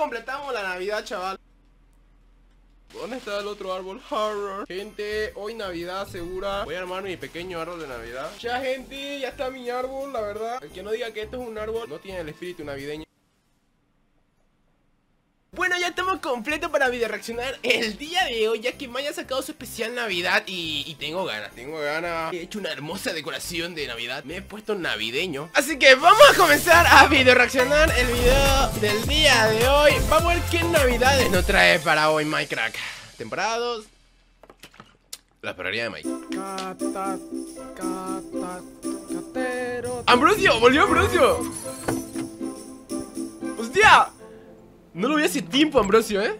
completamos la Navidad, chaval. ¿Dónde está el otro árbol? Horror. Gente, hoy Navidad segura. Voy a armar mi pequeño árbol de Navidad. Ya, gente, ya está mi árbol, la verdad. El que no diga que esto es un árbol no tiene el espíritu navideño. Bueno, ya estamos completos para video reaccionar el día de hoy, ya que me haya sacado su especial Navidad y tengo ganas. He hecho una hermosa decoración de Navidad, me he puesto navideño. Así que vamos a comenzar a video reaccionar el video del día de hoy. Vamos a ver qué Navidades nos trae para hoy Minecraft. Temporada 2. La perrería de Mike. ¡Ambrosio! ¡Volvió Ambrosio! ¡Hostia! No lo vi hace tiempo, Ambrosio, ¿eh?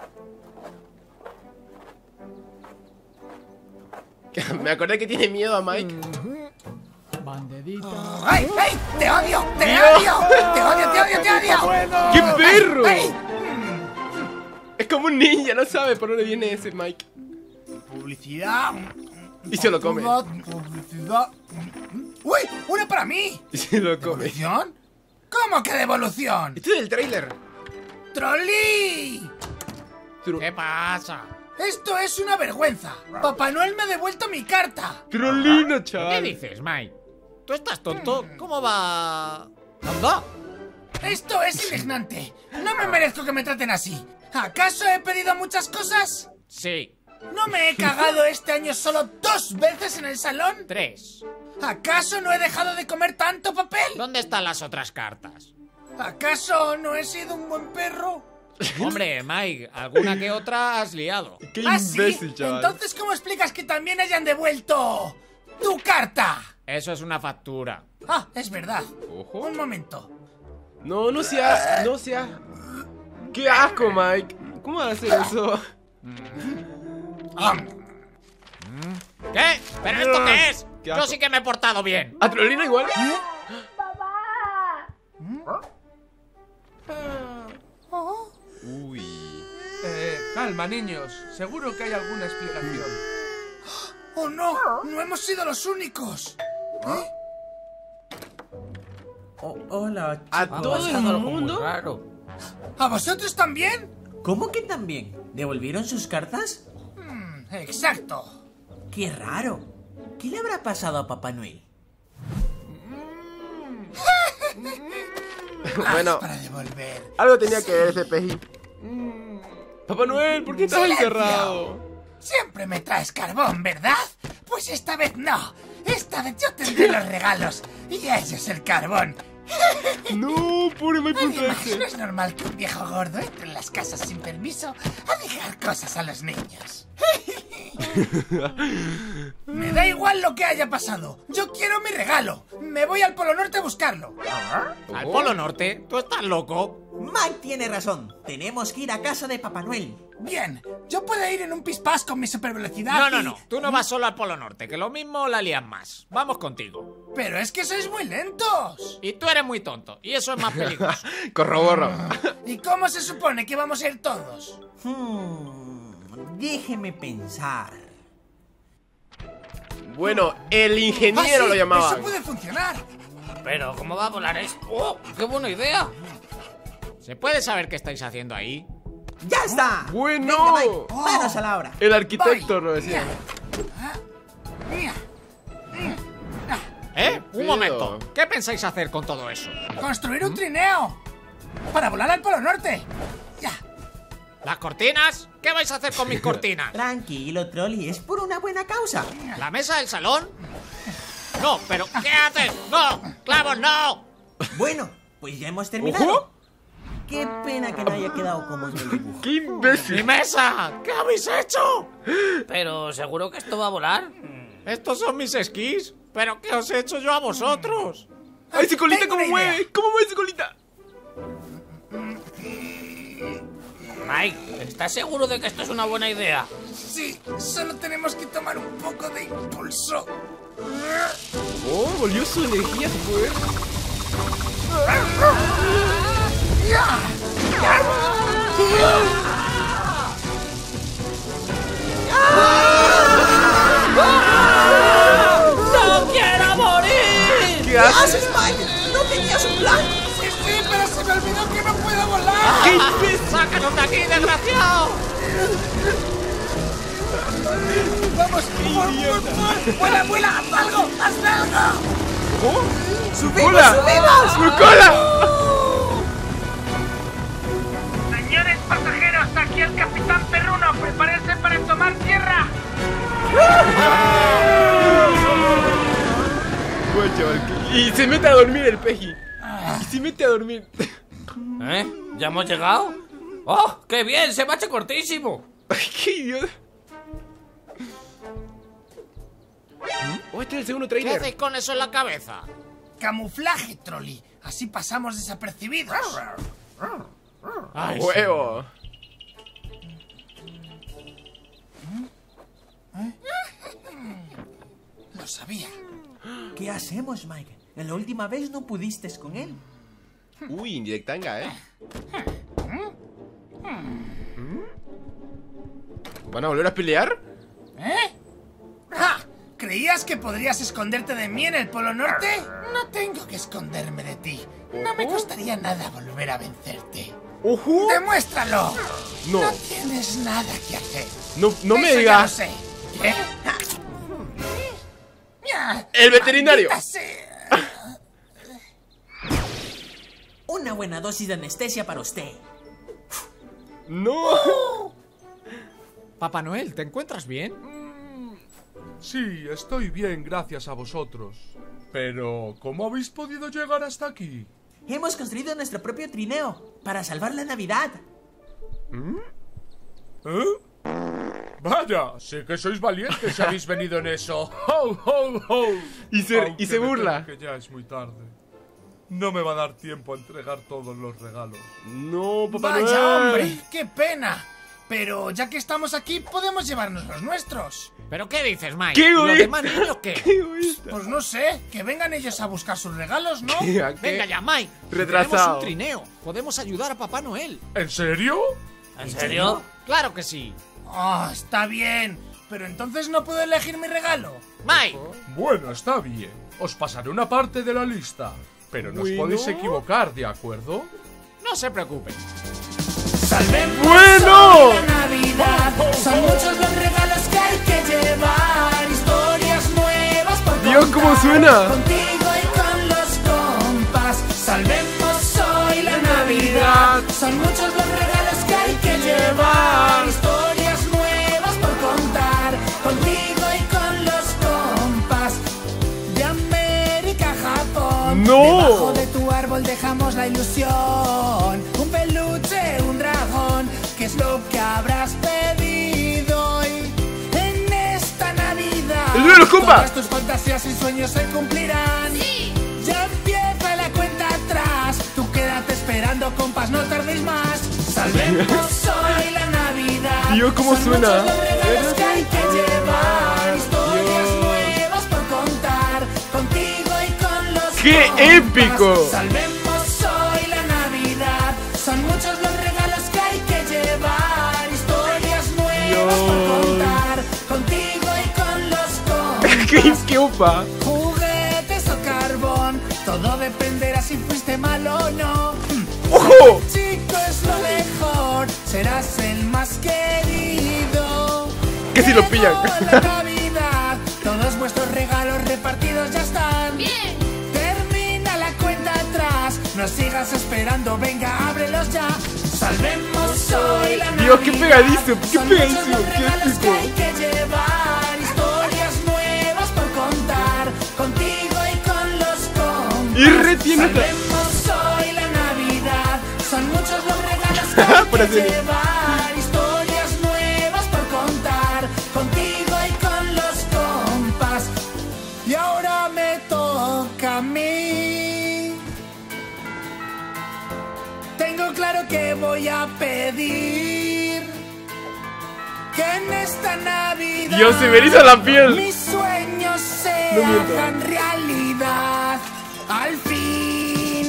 Me acordé que tiene miedo a Mike. Bandedita. ¡Ay, ay! ¡Te odio! ¡Te odio! ¡Te odio, te odio, te odio! Bueno. ¡Qué perro! ¡Ay! Es como un ninja, no sabe por dónde viene ese Mike. Publicidad. Y se lo come. Publicidad. ¡Uy! ¡Una para mí! Y se lo come. ¿Devolución? ¿Cómo que devolución? Este es el trailer. ¡Trolli! ¿Qué pasa? ¡Esto es una vergüenza! ¡Papá Noel me ha devuelto mi carta! Trolino, ¿Qué chaval. dices, Mike? ¿Tú estás tonto? ¿Cómo va? ¿Anda? ¡Esto es indignante! ¡No me merezco que me traten así! ¿Acaso he pedido muchas cosas? Sí. ¿No me he cagado este año solo 2 veces en el salón? 3. ¿Acaso no he dejado de comer tanto papel? ¿Dónde están las otras cartas? ¿Acaso no he sido un buen perro? Hombre, Mike, alguna que otra has liado. Qué ¿Ah, sí? imbécil, chaval. Entonces, ¿cómo explicas que también hayan devuelto tu carta? Eso es una factura. Ah, es verdad. Ojo. Un momento. No, no seas. No seas. ¡Qué asco, Mike! ¿Cómo vas a hacer eso? ¿Qué? ¿Pero esto qué es? Qué Yo asco. sí que me he portado bien. ¿A Trolino igual? Uy. Calma, niños. Seguro que hay alguna explicación. ¡Oh, no! ¡No hemos sido los únicos! Hola, ¿A chicos. todo el mundo? Raro. ¿A vosotros también? ¿Cómo que también? ¿Devolvieron sus cartas? Exacto. ¡Qué raro! ¿Qué le habrá pasado a Papá Noel? Bueno, Para devolver. algo tenía que ver ese peji. Papá Noel, ¿por qué estás ¡Silencio! encerrado? Siempre me traes carbón, ¿verdad? Pues esta vez no. Esta vez yo tendré los regalos. Y ese es el carbón. No, pobre Mike, ¿por qué Además, hace? no es normal que un viejo gordo entre en las casas sin permiso a dejar cosas a los niños. Me da igual lo que haya pasado. Yo quiero mi regalo. Me voy al Polo Norte a buscarlo. ¿Al Polo Norte? ¿Tú estás loco? Mike tiene razón. Tenemos que ir a casa de Papá Noel. Bien, yo puedo ir en un pispás con mi supervelocidad. No. Tú no vas solo al Polo Norte, que lo mismo la lías más. Vamos contigo. Pero es que sois muy lentos. Y tú eres muy tonto, y eso es más peligroso. Corroborro. ¿Y cómo se supone que vamos a ir todos? Déjeme pensar. Bueno, el ingeniero Ah, sí, lo llamaban. Eso puede funcionar. Pero, ¿cómo va a volar esto? ¡Oh, qué buena idea! ¿Se puede saber qué estáis haciendo ahí? ¡Ya está! Bueno. Venga, Mike, manos a la obra. El arquitecto lo Voy. decía. Mira. Un pedo? momento. ¿Qué pensáis hacer con todo eso? Construir un trineo. Para volar al Polo Norte. Ya. ¿Las cortinas? ¿Qué vais a hacer con mis cortinas? Tranquilo, Trolli, es por una buena causa. ¿La mesa del salón? No, pero ¿qué haces? ¡No! ¡Clavos, no! Bueno, pues ya hemos terminado. ¡Ojo! Qué pena que no haya quedado como en el dibujo. ¡Qué ¡Mi imbécil! mesa! ¿Qué habéis hecho? Pero ¿seguro que esto va a volar? ¿Estos son mis esquís? ¿Pero qué os he hecho yo a vosotros? ¡Ay, su colita Tengo cómo una idea. mueve! ¿Cómo mueve su colita? Mike, ¿estás seguro de que esto es una buena idea? Sí, solo tenemos que tomar un poco de impulso. Oh, volvió su energía fuerte. ¡No quiero morir! ¿Qué haces? Mike? ¿No tenías un plan? Sí, pero se me olvidó que no puedo volar! ¡Qué imbécil! ¡Sácanos de aquí, desgraciado! ¡Vamos! ¡Vuela, vuela! ¡Haz algo! ¡Haz algo! ¡Cola! ¡Su cola! Señores pasajeros, aquí el Capitán Perruno. Prepárense para tomar tierra. Bueno, chaval, y se mete a dormir el Peji. Y se mete a dormir. ¿Eh? ¿Ya hemos llegado? ¡Oh, qué bien! ¡Se me ha hecho cortísimo! ¡Qué idiota! Oh, este es el segundo ¿Qué trailer. hacéis con eso en la cabeza? Camuflaje, Trolli. Así pasamos desapercibidos. ¡A huevo! Lo sabía. ¿Qué hacemos, Mike? En la última vez no pudiste con él. Uy, indirectanga, ¿Van a volver a pelear? ¡Ja! ¿Creías que podrías esconderte de mí en el Polo Norte? No tengo que esconderme de ti. No me costaría nada volver a vencerte. ¡Ojo! ¡Demuéstralo! No. No tienes nada que hacer. No me Eso ya digas. lo sé. ¿Qué? El veterinario. ¡Maldita sea! Una buena dosis de anestesia para usted. ¡No! Papá Noel, ¿te encuentras bien? Sí, estoy bien gracias a vosotros. Pero, ¿cómo habéis podido llegar hasta aquí? Hemos construido nuestro propio trineo para salvar la Navidad. ¿Eh? Vaya, sé que sois valientes si habéis venido en eso. ¡Ho, ho, ho! Y se Aunque me burla. temo que ya es muy tarde. No me va a dar tiempo a entregar todos los regalos. No, papá ¡Vaya, Noel. hombre! ¡Qué pena! Pero ya que estamos aquí, podemos llevarnos los nuestros. ¿Pero qué dices, Mike? ¿Qué, ¿Y los güey? demás niños qué? ¡Qué egoísta! Pues no sé, que vengan ellos a buscar sus regalos, ¿no? ¿A qué? Venga ya, Mike. Retrasado. Tenemos un trineo. Podemos ayudar a Papá Noel. ¿En serio? ¿En serio? Claro que sí. Oh, está bien. Pero entonces no puedo elegir mi regalo. Mike, Bueno, está bien. Os pasaré una parte de la lista. Pero no os Bueno. podéis equivocar, ¿de acuerdo? no se preocupen. ¡Salvemos ¡Bueno! hoy la Navidad! Son muchos los regalos que hay que llevar. Historias nuevas por Dios, contar. ¿cómo suena? Contigo y con los compas. Salvemos hoy la Navidad. Son muchos los regalos que hay que llevar. Historias nuevas por contar. Contigo y con los compas. De América a Japón. ¡No! Debajo de tu árbol dejamos la ilusión. Un peluche, un dragón. ¿Qué es lo que habrás pedido hoy en esta Navidad? ¡El de los compas! Todas tus fantasías y sueños se cumplirán. Ya empieza la cuenta atrás. Tú quédate esperando, compas, no tardéis más. Salvemos hoy la Navidad. Dios, ¿cómo Son suena? muchos los regalos que hay que llevar. Historias nuevas por contar. Contigo y con los ¡Qué compas. épico! Salvemos hoy la Navidad. Son muchos los regalos que hay que llevar. Historias nuevas por contar. Contigo y con los compas. ¡Qué upa! Juguetes o carbón, todo dependerá si fuiste malo o no. ¡Ojo! Chico es lo mejor, serás el más querido. Que si lo pillan. Llegó la Navidad, todos vuestros regalos repartidos ya están. Bien. Termina la cuenta atrás, no sigas esperando, venga, ábrelos ya. Salvemos hoy la Navidad. Dios, qué pegadizo, qué Son pegadizo, muchos los qué regalos épico. que hay que llevar, historias nuevas por contar, contigo y con los compas. Y retiene esta- Salvemos hoy la Navidad, son muchos los regalos que hay Por que hacer- llevar, historias nuevas por contar, contigo y con los compas. Y ahora me toca a mí. Tengo claro que voy a pedir que en esta Navidad Dios, se me eriza la piel. mis sueños se No miento. hagan realidad al fin.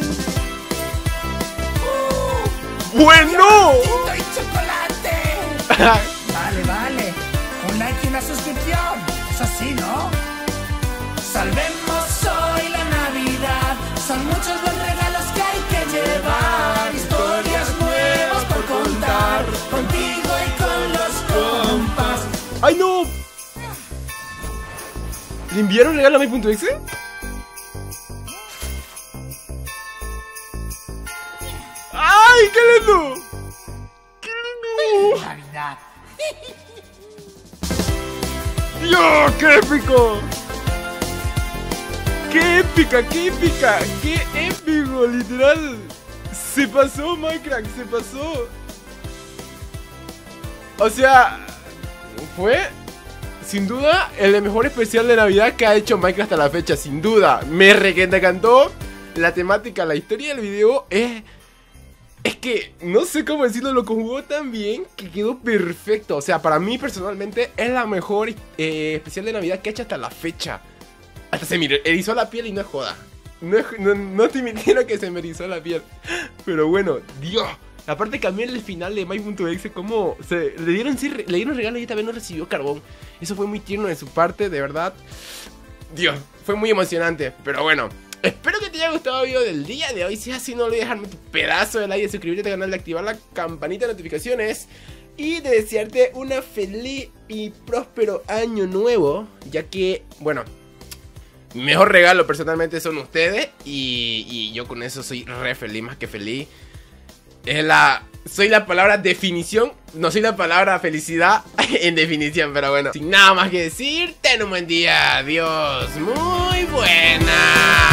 ¡Bueno! ¡Tinto y chocolate! Vale, vale. Un like y una suscripción. Eso sí, ¿no? Salvemos hoy la Navidad. Son muchos los regalos que hay que llevar. ¿Le enviaron regalo a my.exe? ¡Ay, qué lindo! ¡Qué lindo! Navidad. ¡Dios, qué épico! ¡Qué épica, qué épica! ¡Qué épico, literal! Se pasó, Minecraft, se pasó. O sea, fue sin duda el mejor especial de Navidad que ha hecho Minecraft hasta la fecha, sin duda. Me encantó la temática, la historia del video es que no sé cómo decirlo, lo conjugó tan bien que quedó perfecto. O sea, para mí personalmente es la mejor especial de Navidad que he hecho hasta la fecha. Hasta se me erizó la piel y no es joda. No estoy mintiendo que se me erizó la piel. Pero bueno, Dios. Aparte cambié el final de my.exe, como le dieron regalo y también no recibió carbón. Eso fue muy tierno de su parte, de verdad. Dios, fue muy emocionante. Pero bueno, espero que te haya gustado el video del día de hoy. Si es así, no olvides dejarme tu pedazo de like, de suscribirte al canal, de activar la campanita de notificaciones y de desearte una feliz y próspero año nuevo. Ya que, bueno, mi mejor regalo personalmente son ustedes y yo con eso soy re feliz, más que feliz. Soy la palabra definición, no soy la palabra felicidad en definición, pero bueno. Sin nada más que decir, ten un buen día, adiós, muy buena.